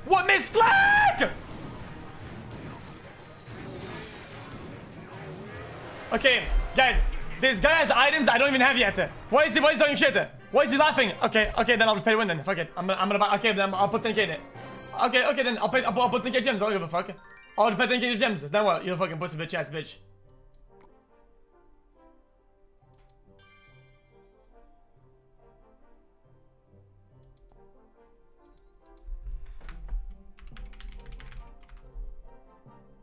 What misclick? Okay, guys, this guy has items I don't even have yet. Why is he talking shit? Why is he laughing? Okay, then I'll pay to win then. Fuck it. I'm gonna buy. Okay, then I'll put 10k in it. Okay, then I'll put 10k gems. I don't give a fuck. I'll put 10k gems. Then what? You're a fucking pussy bitch ass bitch.